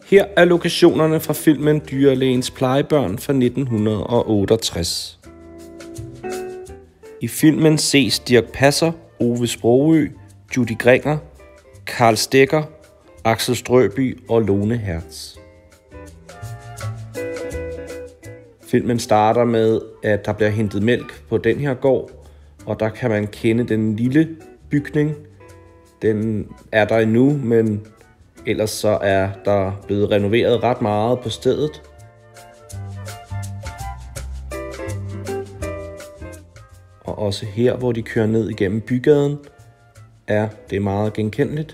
Her er lokationerne fra filmen Dyrlægens plejebørn fra 1968. I filmen ses Dirch Passer, Ove Sprogøe, Judy Gringer, Karl Stegger, Axel Strøbye og Lone Hertz. Filmen starter med, at der bliver hentet mælk på den her gård, og der kan man kende den lille bygning. Den er der endnu, men ellers så er der blevet renoveret ret meget på stedet. Og også her, hvor de kører ned igennem bygaden, er det meget genkendeligt.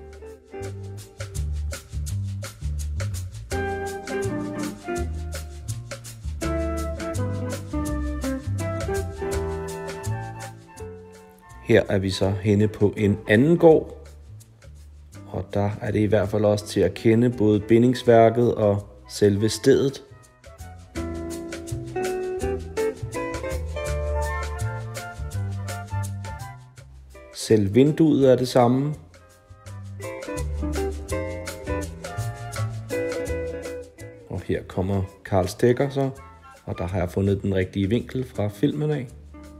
Her er vi så henne på en anden gård, og der er det i hvert fald også til at kende både bindingsværket og selve stedet. Selv vinduet er det samme. Og her kommer Karl Stegger så, og der har jeg fundet den rigtige vinkel fra filmen af.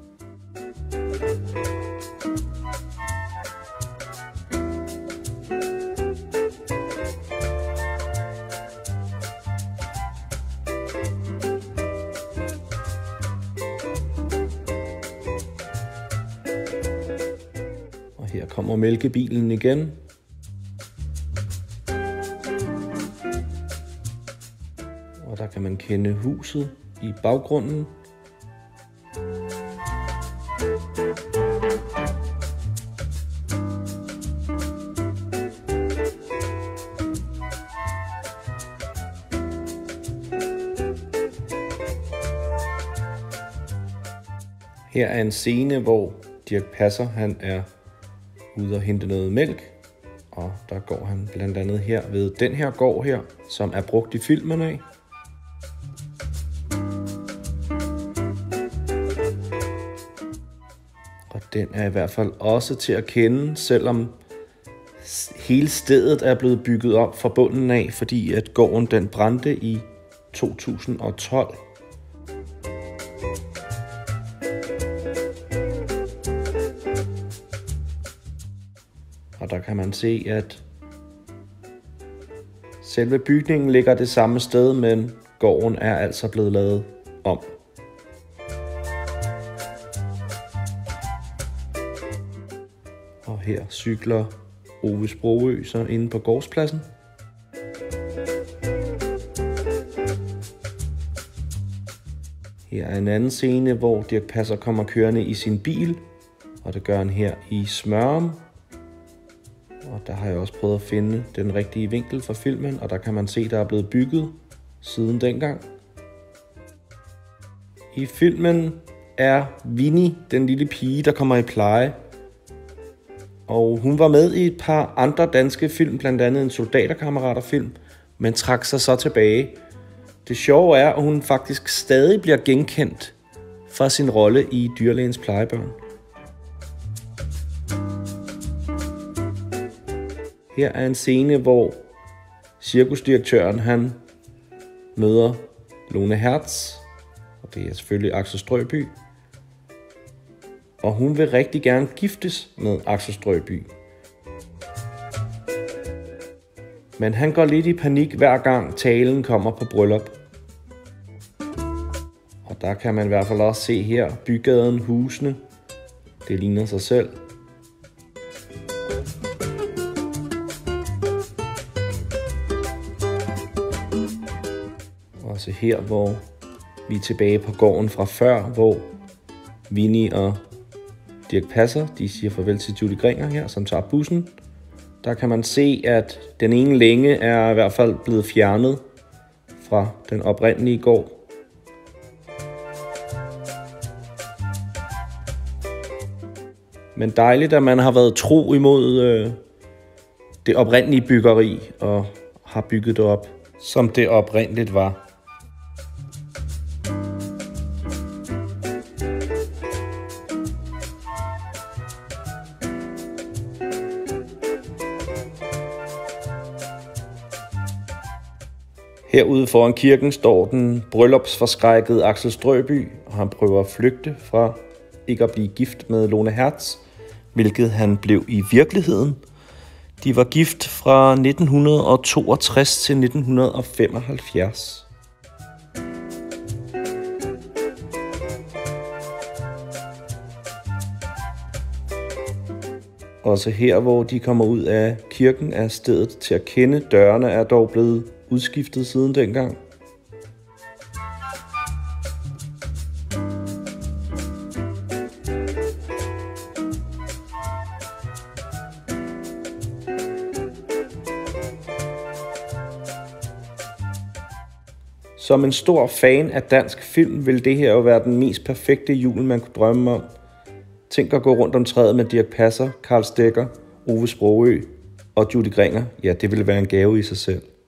Her kommer mælkebilen igen. Og der kan man kende huset i baggrunden. Her er en scene, hvor Dirch Passer han er ude og hente noget mælk, og der går han blandt andet her ved den her gård her, som er brugt i filmen af. Og den er i hvert fald også til at kende, selvom hele stedet er blevet bygget op fra bunden af, fordi at gården den brændte i 2012. Og der kan man se, at selve bygningen ligger det samme sted, men gården er altså blevet lavet om. Og her cykler Ove Sprogøe så inde på gårdspladsen. Her er en anden scene, hvor Dirch Passer kommer kørende i sin bil, og det gør han her i Smørum. Og der har jeg også prøvet at finde den rigtige vinkel for filmen, og der kan man se, der er blevet bygget siden dengang. I filmen er Winnie den lille pige, der kommer i pleje. Og hun var med i et par andre danske film, blandt andet en Soldaterkammerater-film, men trak sig så tilbage. Det sjove er, at hun faktisk stadig bliver genkendt fra sin rolle i Dyrlægens plejebørn. Her er en scene, hvor cirkusdirektøren han møder Lone Hertz, og det er selvfølgelig Axel Strøbye. Og hun vil rigtig gerne giftes med Axel Strøbye. Men han går lidt i panik hver gang talen kommer på bryllup. Og der kan man i hvert fald også se her bygaden, husene. Det ligner sig selv. Også her, hvor vi er tilbage på gården fra før, hvor Winnie og Dirch Passer, de siger farvel til Judy Gringer her, som tager bussen. Der kan man se, at den ene længe er i hvert fald blevet fjernet fra den oprindelige gård. Men dejligt, at man har været tro imod det oprindelige byggeri og har bygget det op, som det oprindeligt var. Herude foran kirken står den bryllupsforskrækkede Axel Strøby, og han prøver at flygte fra ikke at blive gift med Lone Hertz, hvilket han blev i virkeligheden. De var gift fra 1962 til 1975. Også her, hvor de kommer ud af kirken, er stedet til at kende. Dørene er dog blevet udskiftet siden dengang. Som en stor fan af dansk film, vil det her jo være den mest perfekte jul, man kunne drømme om. Tænk at gå rundt om træet med Dirch Passer, Karl Stegger, Ove Sprogøe og Judy Gringer. Ja, det ville være en gave i sig selv.